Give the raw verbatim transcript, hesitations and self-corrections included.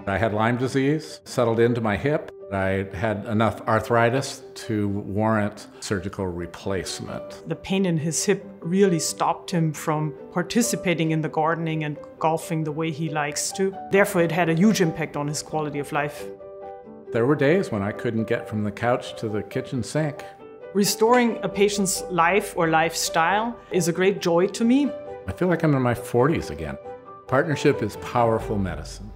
I had Lyme disease, settled into my hip. I had enough arthritis to warrant surgical replacement. The pain in his hip really stopped him from participating in the gardening and golfing the way he likes to. Therefore, it had a huge impact on his quality of life. There were days when I couldn't get from the couch to the kitchen sink. Restoring a patient's life or lifestyle is a great joy to me. I feel like I'm in my forties again. Partnership is powerful medicine.